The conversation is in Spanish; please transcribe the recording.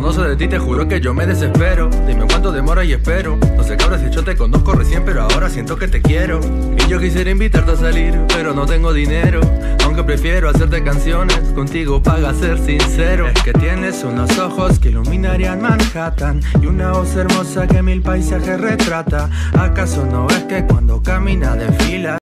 no sé de ti, te juro que yo me desespero. Dime cuánto demora y espero. No sé cabra si yo te conozco recién, pero ahora siento que te quiero. Y yo quisiera invitarte a salir, pero no tengo dinero. Aunque prefiero hacerte canciones, contigo paga ser sincero. Es que tienes unos ojos que iluminarían Manhattan y una voz hermosa que mil paisajes retrata. ¿Acaso no ves que cuando camina desfila?